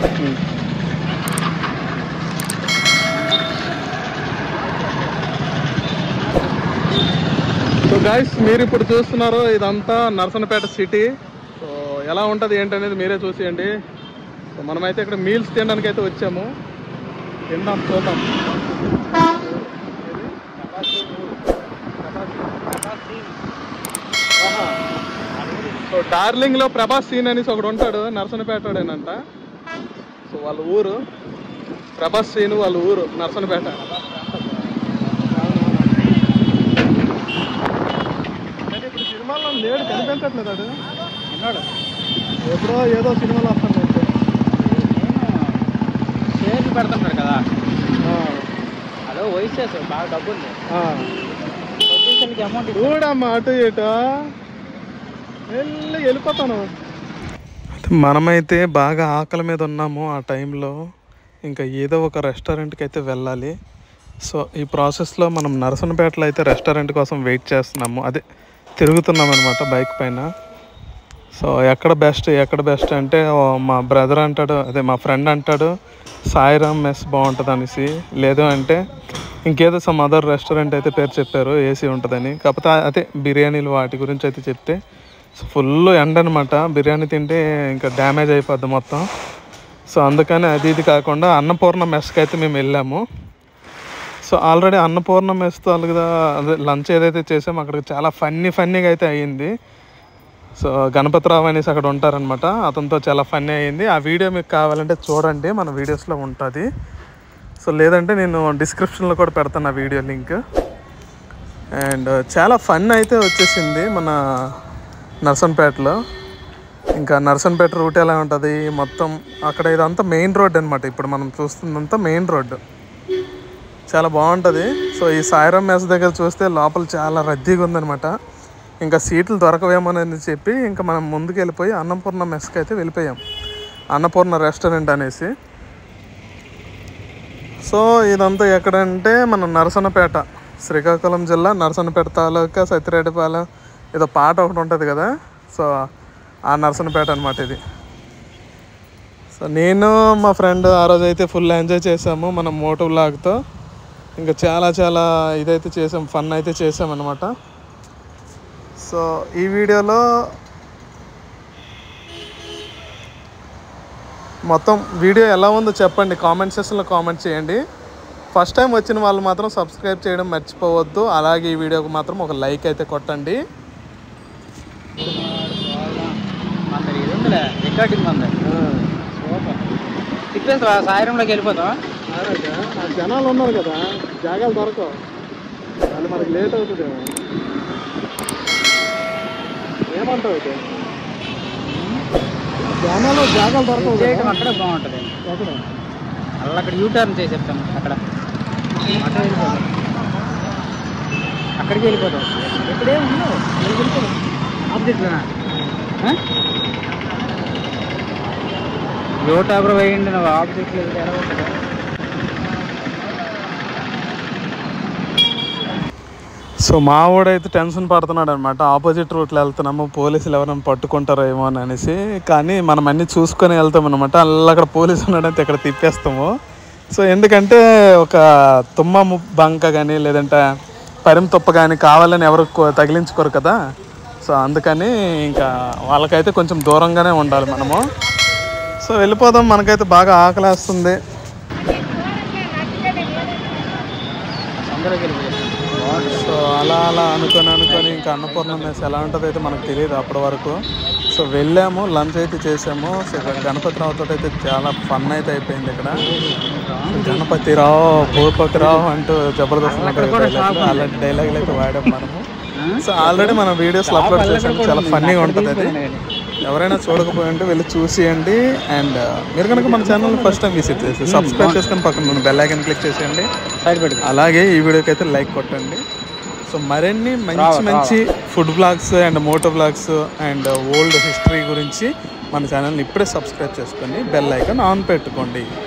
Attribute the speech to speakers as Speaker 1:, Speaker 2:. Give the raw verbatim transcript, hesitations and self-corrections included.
Speaker 1: So guys, మీరు ఇప్పుడు చూస్తున్నారు ఇదంతా నర్సన్నపేట సిటీ. సో ఎలా ఉంటుంది ఏంటనేది మీరే చూసేయండి. సో మనమైతే ఇక్కడ మీల్స్ తినడానికి అయితే వచ్చాము. తిందాం, చూద్దాం. సో డార్లింగ్లో ప్రభాస్ సీన్ అనేసి ఒకడు ఉంటాడు, నర్సన్నపేటోడేనంట. సో వాళ్ళ ఊరు ప్రభాస్ సీన్, వాళ్ళ ఊరు నర్సన్నపేట. ఇప్పుడు సినిమాలో లేడు, కనిపించట్లేదు. అడు అన్నాడు ఎప్పుడో ఏదో సినిమాలో వస్తాడు.
Speaker 2: షేర్లు పెడుతుంటారు కదా, అదో వయసు బాగా డబ్బు ఉంది. అమౌంట్
Speaker 1: చూడమ్మా అటు ఇటు వెళ్ళి వెళ్ళిపోతాను. మనమైతే బాగా ఆకలి మీద ఉన్నాము ఆ టైంలో. ఇంకా ఏదో ఒక రెస్టారెంట్కి అయితే వెళ్ళాలి. సో ఈ ప్రాసెస్లో మనం నరసన్నపేటలో అయితే రెస్టారెంట్ కోసం వెయిట్ చేస్తున్నాము. అదే తిరుగుతున్నాం అనమాట బైక్ పైన. సో ఎక్కడ బెస్ట్ ఎక్కడ బెస్ట్ అంటే మా బ్రదర్ అంటాడు, అదే మా ఫ్రెండ్ అంటాడు సాయిరామ్ మెస్ బాగుంటుంది అనేసి. లేదు అంటే ఇంకేదో సమ్ అదర్ రెస్టారెంట్ అయితే పేరు చెప్పారు, ఏసీ ఉంటుందని. కాకపోతే అదే బిర్యానీలు వాటి గురించి అయితే చెప్తే ఫుల్ ఎండ అనమాట. బిర్యానీ తింటే ఇంకా డ్యామేజ్ అయిపోద్ది మొత్తం. సో అందుకని అది ఇది కాకుండా అన్నపూర్ణ మెస్కి అయితే మేము వెళ్ళాము. సో ఆల్రెడీ అన్నపూర్ణ మెస్తో అలాగా అదే లంచ్ ఏదైతే చేసామో అక్కడికి చాలా ఫన్నీ ఫన్నీగా అయితే అయ్యింది. సో గణపతిరావు అనేసి అక్కడ ఉంటారనమాట, అతనితో చాలా ఫన్నీ అయ్యింది. ఆ వీడియో మీకు కావాలంటే చూడండి, మన వీడియోస్లో ఉంటుంది. సో లేదంటే నేను డిస్క్రిప్షన్లో కూడా పెడతాను ఆ వీడియో లింక్. అండ్ చాలా ఫన్ అయితే వచ్చేసింది మన నర్సన్నపేటలో. ఇంకా నర్సన్నపేట రూట్ ఎలా ఉంటుంది మొత్తం అక్కడ, ఇదంతా మెయిన్ రోడ్ అనమాట. ఇప్పుడు మనం చూస్తుందంతా మెయిన్ రోడ్డు, చాలా బాగుంటుంది. సో ఈ సాయిరామ్ మెస్ దగ్గర చూస్తే లోపల చాలా రద్దీగా ఉందనమాట. ఇంకా సీట్లు దొరకవేమోనని చెప్పి ఇంకా మనం ముందుకు వెళ్ళిపోయి అన్నపూర్ణ మెస్కి అయితే వెళ్ళిపోయాం, అన్నపూర్ణ రెస్టారెంట్ అనేసి. సో ఇదంతా ఎక్కడంటే మన నరసన్నపేట, శ్రీకాకుళం జిల్లా నరసన్నపేట తాలూకా సత్యరెడ్డిపాలెం ఏదో పాట ఒకటి ఉంటుంది కదా, సో ఆ నరసన్నపేట అనమాట ఇది. సో నేను మా ఫ్రెండ్ ఆ రోజు అయితే ఫుల్ ఎంజాయ్ చేసాము మన మోటో వ్లాగ్తో. ఇంకా చాలా చాలా ఇదైతే చేసాం, ఫన్ అయితే చేసామన్నమాట. సో ఈ వీడియోలో మొత్తం వీడియో ఎలా ఉందో చెప్పండి, కామెంట్ సెక్షన్లో కామెంట్ చేయండి. ఫస్ట్ టైం వచ్చిన వాళ్ళు మాత్రం సబ్స్క్రైబ్ చేయడం మర్చిపోవద్దు. అలాగే ఈ వీడియోకి మాత్రం ఒక లైక్ అయితే కొట్టండి.
Speaker 2: సాయంత్రంలోకి వెళ్ళిపోతాం.
Speaker 1: జనాలు ఉన్నారు కదా, జాగాలు దొరకవు, మళ్ళీ మనకి లేట్ అవుతుంది. ఏమంటావు అయితే జనాలు జాగాలు దొరకవు,
Speaker 2: అక్కడే బాగుంటుంది.
Speaker 1: అక్కడ
Speaker 2: అలా అక్కడ యూటర్న్ చేసి చెప్తాను, అక్కడ అక్కడ వెళ్ళిపోతాం, అక్కడికి వెళ్ళిపోతాం. ఇక్కడే ఉన్నావు ఆబ్జెక్ట్లోనా యూటాబర్ వేయండి, నువ్వు ఆబ్జెక్ట్లు ఎలా ఉంటుంది.
Speaker 1: సో మా వాడైతే టెన్షన్ పడుతున్నాడు అనమాట, ఆపోజిట్ రూట్లో వెళ్తున్నాము, పోలీసులు ఎవరైనా పట్టుకుంటారో ఏమో అని అనేసి. కానీ మనం అన్నీ చూసుకొని వెళ్తాం అనమాట. అలా అక్కడ పోలీసు ఉన్నాడంటే ఇక్కడ తిప్పేస్తాము. సో ఎందుకంటే ఒక తుమ్మ బంక కానీ లేదంటే పరిమ తుప్ప కానీ కావాలని ఎవరు తగిలించుకోరు కదా. సో అందుకని ఇంకా వాళ్ళకైతే కొంచెం దూరంగానే ఉండాలి మనము. సో వెళ్ళిపోదాం, మనకైతే బాగా ఆకలేస్తుంది. సో అలా అలా అనుకొని అనుకొని ఇంకా అన్నపూర్ణ మెస్ ఎలా ఉంటుందో అయితే మనకు తెలియదు అప్పటి వరకు. సో వెళ్ళాము, లంచ్ అయితే చేసాము. సో ఇక్కడ గణపతిరావుతో అయితే చాలా ఫన్ అయితే అయిపోయింది. ఇక్కడ గణపతిరావు భూపతిరావు అంటూ జబర్దస్త్ అలాంటి డైలాగులు అయితే వాడాము మనము. సో ఆల్రెడీ మన వీడియోస్లో అప్లోడ్ చేసాము, చాలా ఫన్నీగా ఉంటుంది అది. ఎవరైనా చూడకపోయి ఉంటే వెళ్ళి చూసేయండి. అండ్ మీరు కనుక మన ఛానల్ని ఫస్ట్ టైం విజిట్ చేసి సబ్స్క్రైబ్ చేసుకొని పక్కన బెల్ ఐకాన్ క్లిక్ చేసేయండి. అలాగే ఈ వీడియోకి అయితే లైక్ కొట్టండి. సో మరిన్ని మంచి మంచి food blogs and moto blogs and old history గురించి మన ఛానల్ని ఇప్పుడే సబ్స్క్రైబ్ చేసుకొని బెల్ ఐకాన్ ఆన్ పెట్టుకోండి.